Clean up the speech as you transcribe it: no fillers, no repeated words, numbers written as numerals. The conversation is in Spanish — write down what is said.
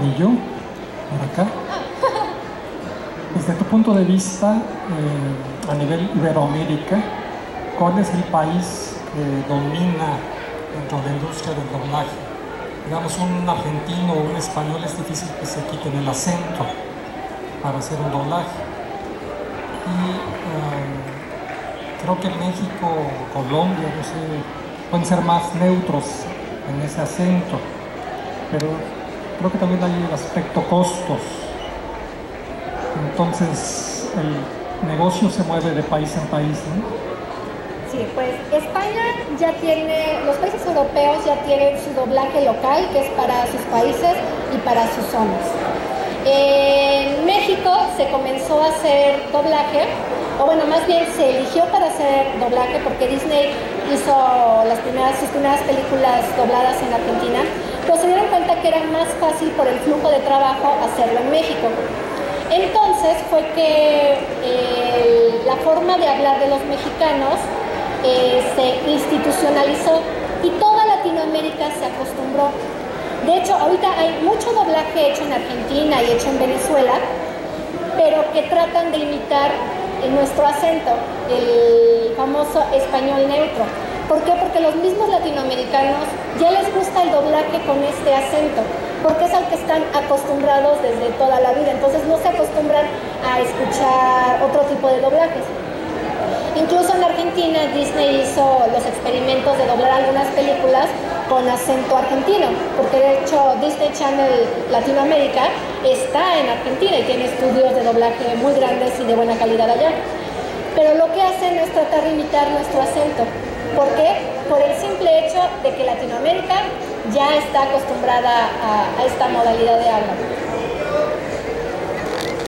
anillo, por acá. Desde tu punto de vista, a nivel Iberoamérica, ¿cuál es el país que domina dentro de la industria del doblaje? Digamos, un argentino o un español es difícil que se quiten el acento para hacer un doblaje. Y creo que México, Colombia, no sé, pueden ser más neutros en ese acento, pero creo que también hay el aspecto costos. Entonces el negocio se mueve de país en país, ¿no? Sí, pues España ya tiene, los países europeos ya tienen su doblaje local, que es para sus países y para sus zonas. En México se comenzó a hacer doblaje, o bueno, más bien se eligió para hacer doblaje porque Disney hizo sus primeras películas dobladas en Argentina, pero se dieron cuenta que era más fácil por el flujo de trabajo hacerlo en México. Entonces fue que la forma de hablar de los mexicanos se institucionalizó y toda Latinoamérica se acostumbró. De hecho, ahorita hay mucho doblaje hecho en Argentina y hecho en Venezuela, pero que tratan de imitar nuestro acento, el famoso español neutro. ¿Por qué? Porque los mismos latinoamericanos ya les gusta el doblaje con este acento, porque es al que están acostumbrados desde toda la vida, entonces no se acostumbran a escuchar otro tipo de doblajes. Incluso en Argentina Disney hizo los experimentos de doblar algunas películas con acento argentino, porque de hecho Disney Channel Latinoamérica está en Argentina y tiene estudios de doblaje muy grandes y de buena calidad allá. Pero lo que hacen es tratar de imitar nuestro acento. ¿Por qué? Por el simple hecho de que Latinoamérica ya está acostumbrada a esta modalidad de habla.